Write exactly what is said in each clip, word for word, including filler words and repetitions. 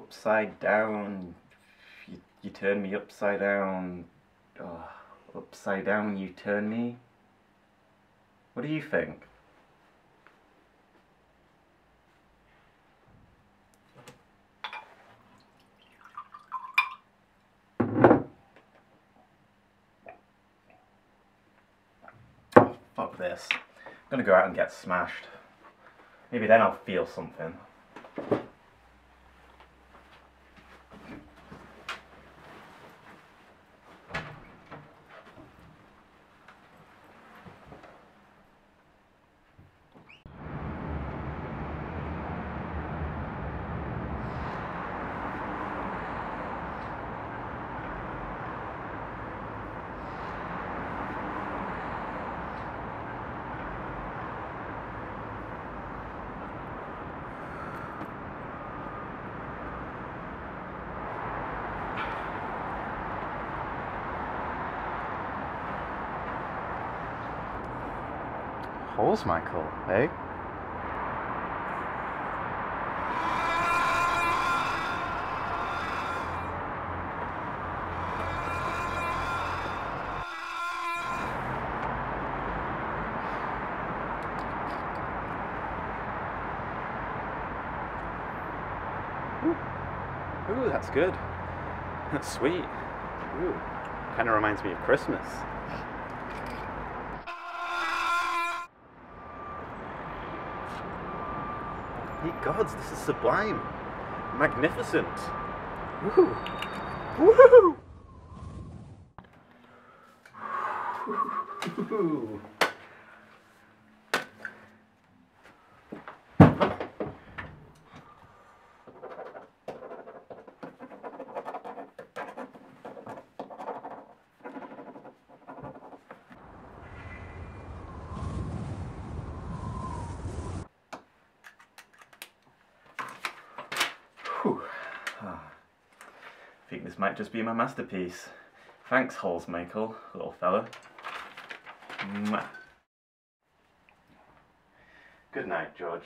upside down, you, you turn me upside down, oh, upside down you turn me. What do you think? Oh, fuck this. I'm gonna go out and get smashed. Maybe then I'll feel something. Holes, Michael, eh? Ooh, Ooh that's good. That's sweet. Ooh, kind of reminds me of Christmas. Ye gods, this is sublime. Magnificent. Woo! Woo! Woo! I think this might just be my masterpiece. Thanks, Holes Michael, little fella. Mwah. Good night, George.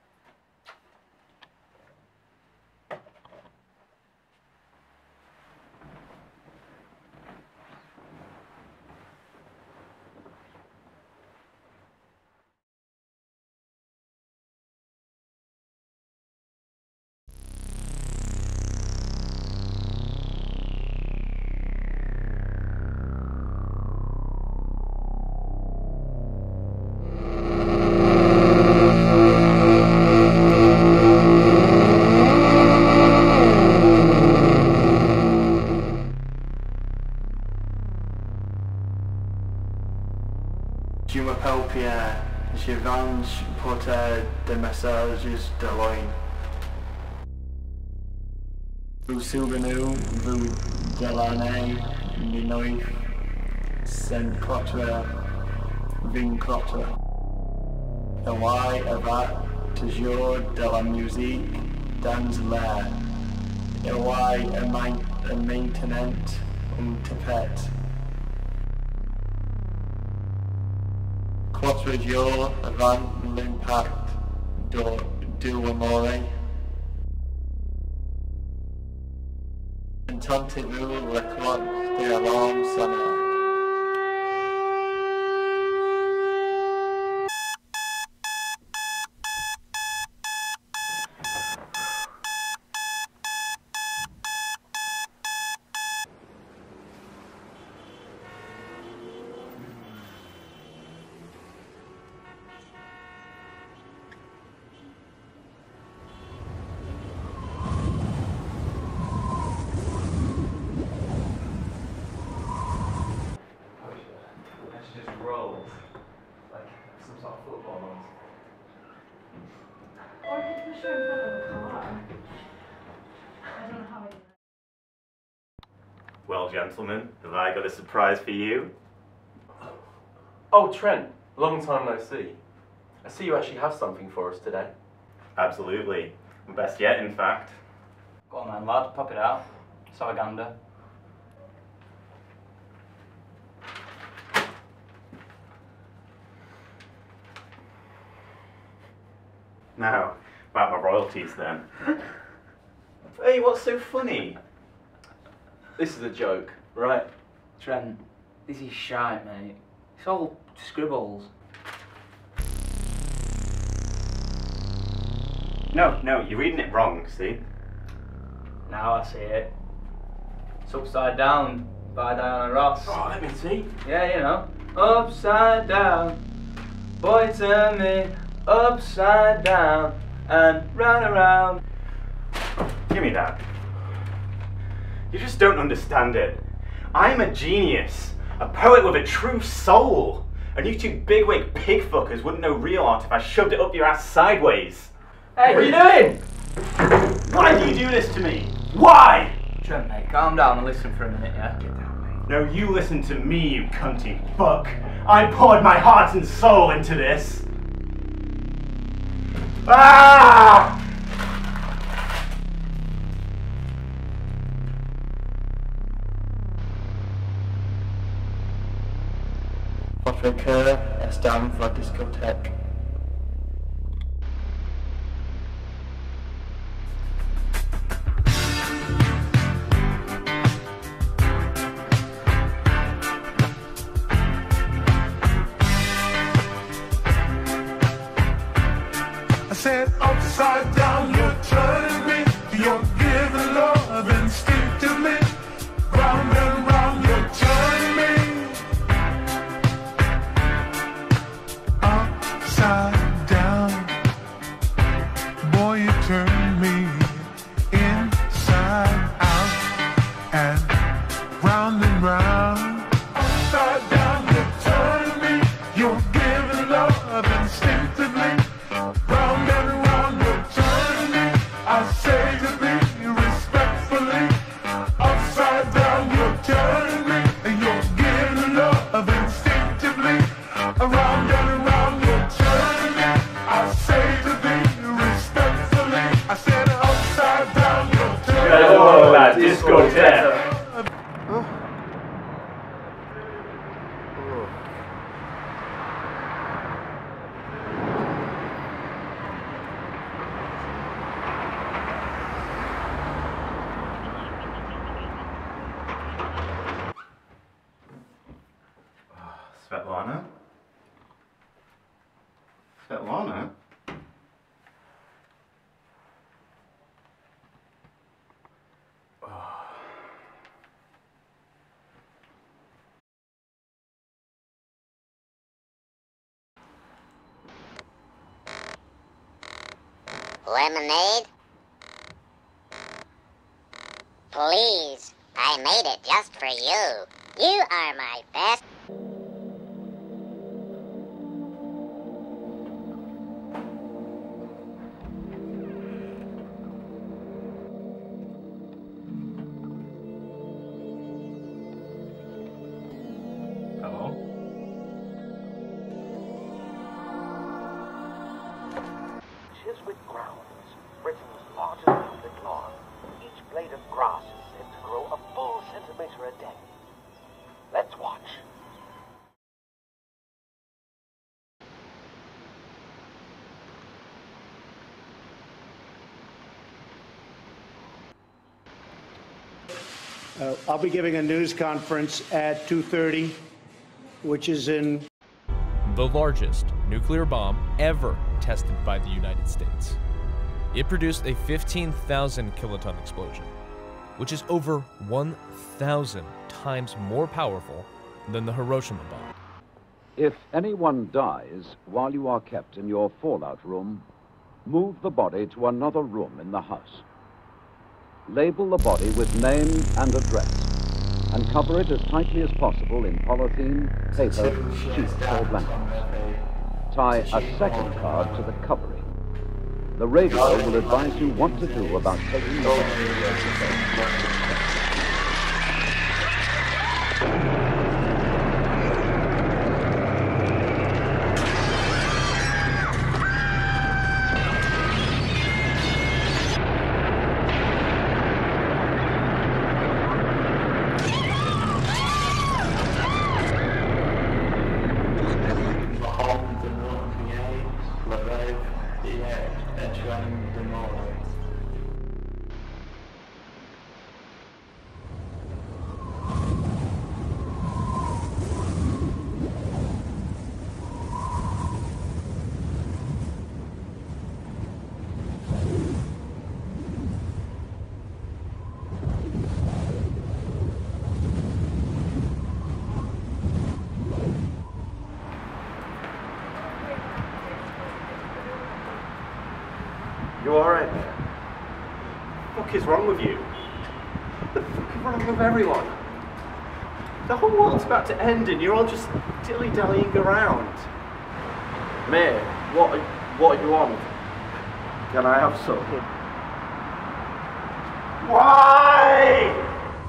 Je m'appelle Pierre, je viens porter des messages de loin. Vous souvenez-vous de l'année mille neuf cent vingt-quatre? Il y avait toujours de la musique dans l'air. Il y a maintenant un tapette. Quatre jours avant l'impact de l'amore. Entendez-vous la cloche de l'alarme sonner? Rolled like some sort of football ones. Or you can push her in front of the car. I don't know how I do that. Well, gentlemen, have I got a surprise for you? Oh, Trent, long time no see. I see you actually have something for us today. Absolutely. Best yet, in fact. Go on then, lad, pop it out. Savaganda. Now, about my royalties then. Hey, what's so funny? This is a joke, right? Trent, this is shite, mate. It's all scribbles. No, no, you're reading it wrong, see? Now I see it. It's Upside Down by Diana Ross. Oh, let me see. Yeah, you know. Upside down, boy turn me upside down and round around. Give me that. You just don't understand it. I'm a genius, a poet with a true soul. And you two bigwig pig fuckers wouldn't know real art if I shoved it up your ass sideways. Hey, what are you doing? Why do you do this to me? Why? Trent, mate, calm down and listen for a minute, yeah? No, you listen to me, you cunty fuck. I poured my heart and soul into this. Ah! Votre est down for la discothèque. I said upside down, you're turning me. You're giving love instinctively. Round and round, you're turning me. Upside down, boy, you turn me inside out and round and round. Upside down, you're turning me. You're giving love instinctively. Round and round, you're turning me. I say to thee respectfully. Upside down, you're turning me. And you're giving love instinctively. Around and around, you're turning me. I say to thee respectfully. I said upside down, you're turning me. Oh, la discothèque. Svetlana? Svetlana? Lemonade? Please, I made it just for you. You are my best. Hello? Chiswick Grounds, Britain's largest public lawn. Each blade of grass is said to grow a full centimetre a day. Let's watch. Uh, I'll be giving a news conference at two thirty, which is in... The largest nuclear bomb ever tested by the United States. It produced a fifteen thousand kiloton explosion, which is over one thousand times more powerful than the Hiroshima bomb. If anyone dies while you are kept in your fallout room, move the body to another room in the house. Label the body with name and address, and cover it as tightly as possible in polythene, paper, sheets, or blankets. Tie a second card to the covering. The radio will advise you what to do about taking the body. fuck is wrong with you? What the fuck is wrong with everyone? The whole world's about to end and you're all just dilly-dallying around. Mate, what, what do you want? Can I have some? Why?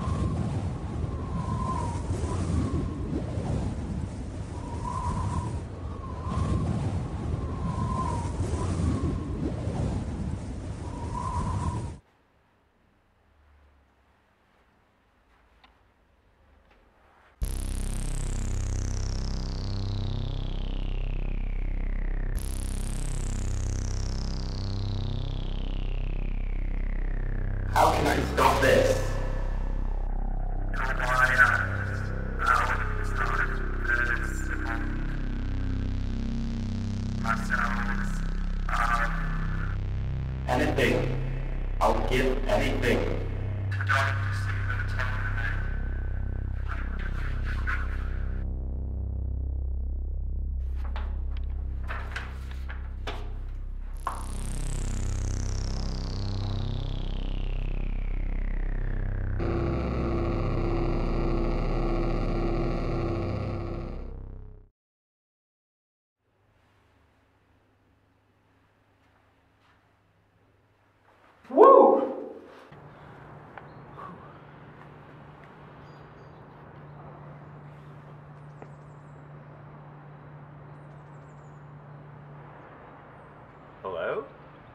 How can I stop this? Anything. I'll give anything. Hello?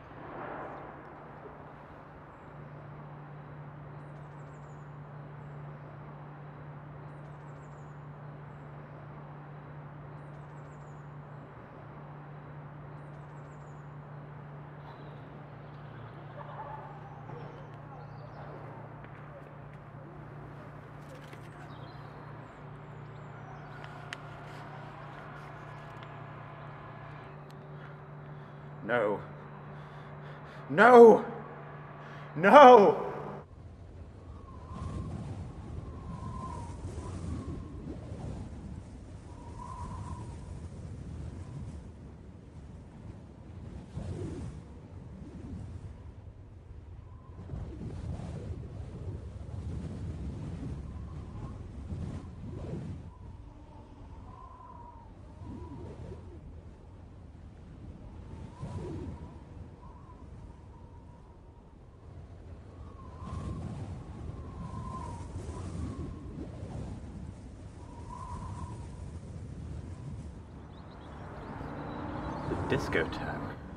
No. No! No! Discotheque.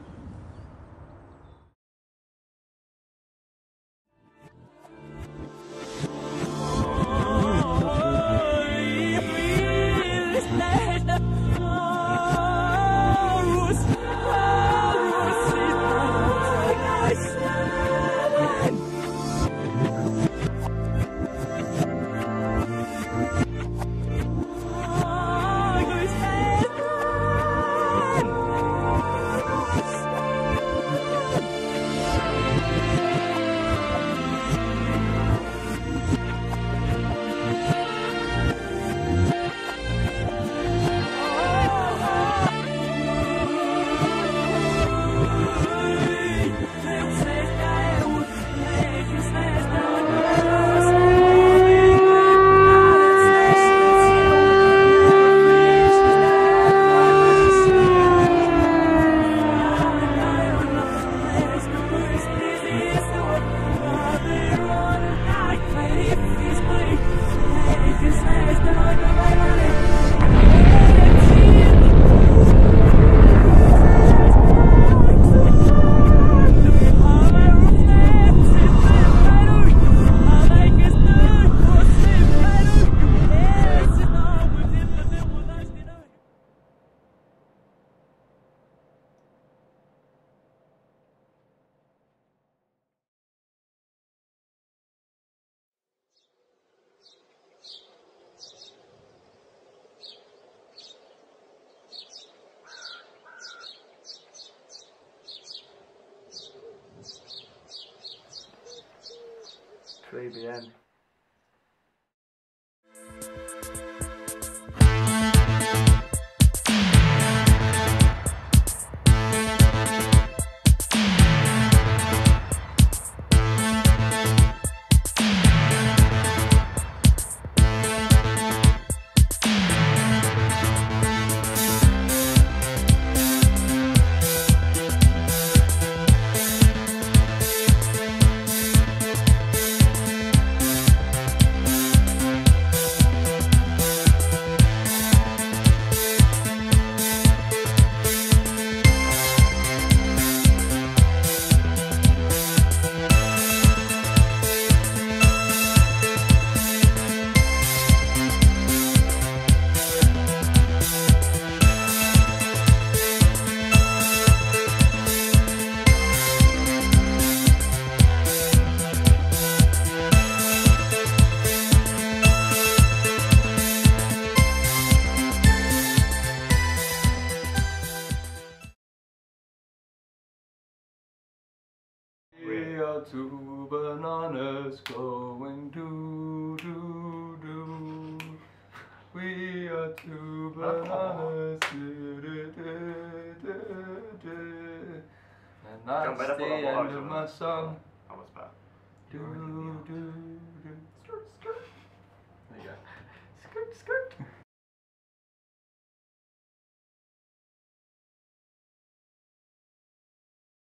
three p m are two bananas going do do do. We are two bananas. Do, do, do, do, do. And that's the end of my song. That was bad. Do do